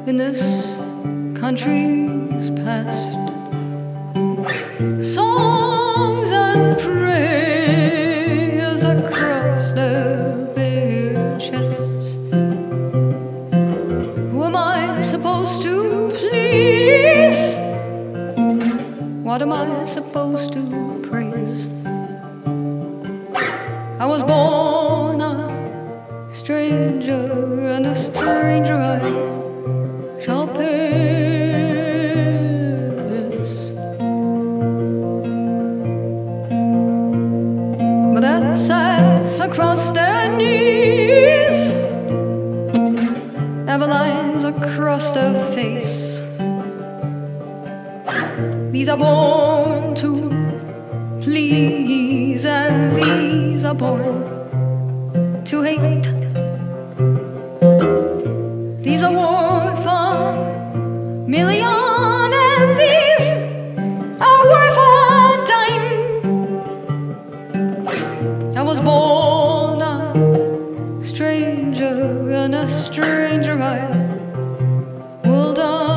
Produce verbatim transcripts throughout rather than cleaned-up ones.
in this country's past. Songs and prayers across their bare chests. Who am I supposed to please? What am I supposed to praise? I was born a stranger, and a stranger I shall pass. But as I across their knees, ever lines across their face. These are born to please, and these are born to hate. These are worth a million, and these are worth a dime. I was born a stranger, and a stranger I will die.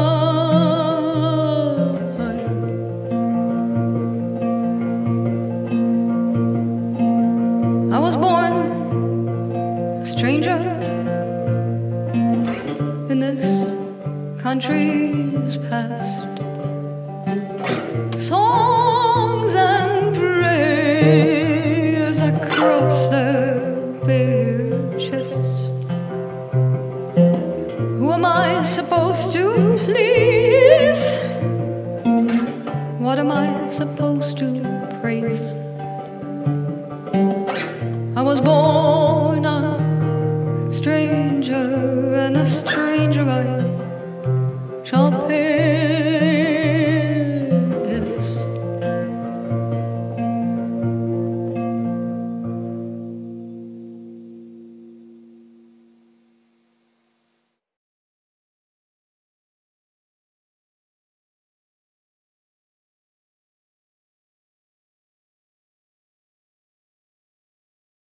I was born a stranger in this country's past. Songs and prayers across their bare chests. Who am I supposed to please? What am I supposed to praise? I was born a stranger, and a stranger I